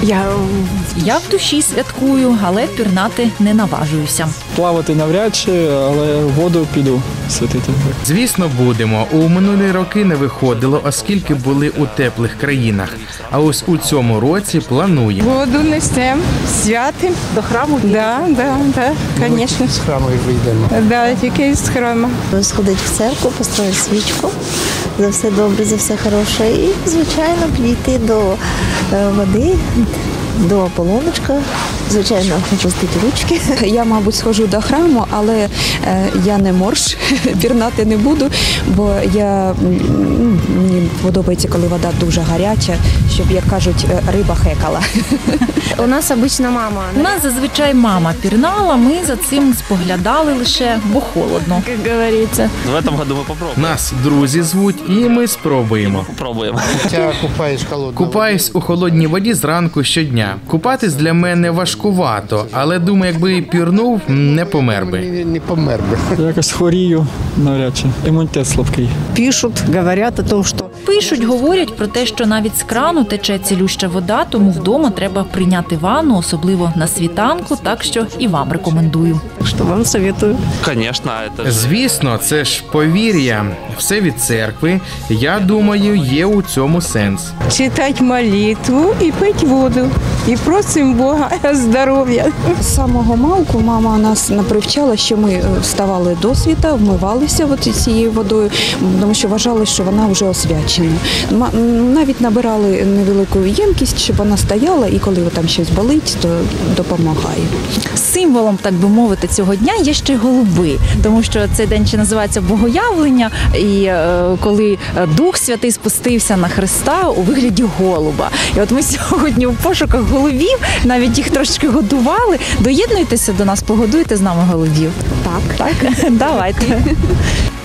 Я в душі святкую, але пірнати не наважуюся. Плавати навряд чи, але в воду піду святити. Звісно, будемо. У минулі роки не виходило, оскільки були у теплих країнах. А ось у цьому році плануємо. Воду несемо, святим. До храму? Да, звісно. З храму вийдемо. Да, тільки з храму. Сходити в церкву, поставити свічку за все добре, за все хороше. І, звичайно, підійти до води, до ополоночка. Звичайно, опустити ручки. Я, мабуть, схожу до храму, але я не морж, пірнати не буду, бо мені подобається, коли вода дуже гаряча, щоб, як кажуть, риба хекала. У нас обычно мама. У нас зазвичай мама пірнала, ми за цим споглядали лише, бо холодно. Как говорится. В этом году мы попробуем. Нас друзі звуть, і ми спробуємо. Попробуем. Хоча купаєш холодно. Купаюсь у холодній воді зранку щодня. Купатись для мене важкувато, але думаю, якби пірнув, не помер би. Не помер би. Якось хворію навряд чи. Імунітет слабкий. Пишуть, говорять о том, що Пишуть, говорять про те, що навіть з крану тече цілюща вода, тому вдома треба прийняти ванну, особливо на світанку, так що і вам рекомендую. що вам советую. Конечно, это же... Звісно, це ж повір'я. Все від церкви. Я думаю, є у цьому сенс. Читати молитву і пити воду. І просимо Бога здоров'я. З самого малку мама нас напривчала, що ми вставали до світа, вмивалися цією водою, тому що вважали, що вона вже освячена. Навіть набирали невелику ємкість, щоб вона стояла, і коли там щось болить, то допомагає. Символом, так би мовити, цього дня є ще голуби, тому що цей день ще називається Богоявлення, і коли Дух Святий спустився на Христа у вигляді голуба. І от ми сьогодні у пошуках голубів, навіть їх трошечки годували. Доєднуйтеся до нас, погодуйте з нами голубів. Так. Так? Давайте.